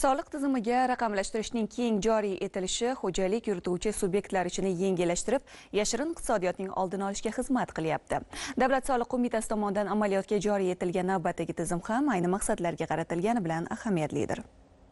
Soliq tizimiga raqamlashtirishning keng joriy etilishi xo'jalik yurituvchi subyektlar ishini yengillashtirib, yashirin iqtisodiyotning oldini olishga xizmat qilyapti. Davlat soliq qo'mitasi tomonidan amaliyotga joriy etilgan navbatdagi tizim ham ayni maqsadlarga qaratilgani bilan ahamiyatlidir.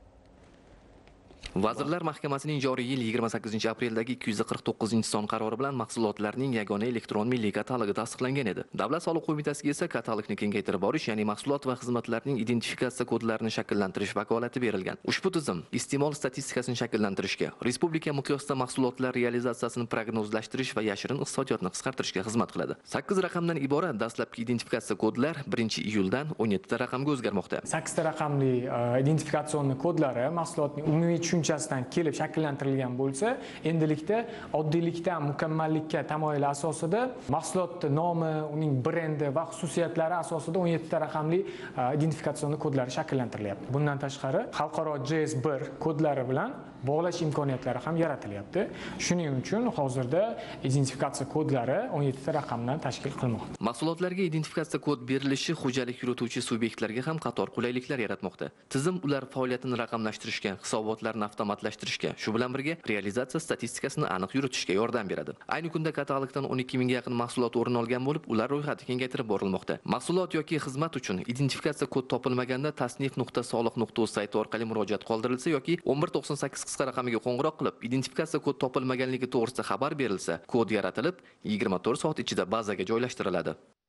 Vazirlar Mahkamasining joriy yil 28-apreldagi 249-son qarori bilan mahsulotlarning yagona elektron milliy katalogi tasdiqlangan edi. Davlat soliq qo'mitasiga esa katalogni kengaytirib borish, ya'ni mahsulot va xizmatlarning identifikatsiya kodlarini shakllantirish vakolati berilgan. Ushbu tizim iste'mol statistikasini shakllantirishga, respublika miqyosida mahsulotlar realizatsiyasini prognozlashtirish va yashirin iqtisodiyotni qisqartirishga xizmat qiladi. 8 raqamdan iborat dastlabki identifikatsiya kodlar 1-iyuldan 17 ta raqamga o'zgarmoqda. 8 ta raqamli identifikatsion kodlari mahsulotning umumiy tushunchasidan kelib shakllantirilgan bo'lsa, endilikda oddiylikdan mukammallikka tamoyili asosida mahsulot nomi, uning brendi va xususiyatlari asosida 17 ta raqamli identifikatsion kodlari shakllantirilyapti. Bundan tashqari, xalqaro JS1 kodlari bilan bog'lash imkoniyatlari ham yaratilyapti. Shuning uchun hozirda identifikatsiya kodlari 17 ta raqamdan tashkil qilmoqda. Mahsulotlarga identifikatsiya kod berilishi xo'jalik yurituvchi subyektlarga ham qator qulayliklar yaratmoqda. Tizim ular faoliyatini raqamlashtirishga, hisobotlarni avtomatlashtirishga, shu bilan birga realizatsiya statistikasini aniq yuritishga yordam beradi. Ayni kunda katalogdan 12 mingga yaqin mahsulot o'rin olgan bo'lib, ular ro'yxati kengaytirib borilmoqda. Mahsulot yoki xizmat uchun identifikatsiya kod topilmaganda tasnif.soliq.uz sayti orqali murojaat qoldirilsa yoki 1198 qisqa raqamiga qo'ng'iroq qilib, identifikatsiya kod topilmaganligi to'g'risida xabar berilsa, kod yaratilib, 24 soat ichida bazaga joylashtiriladi.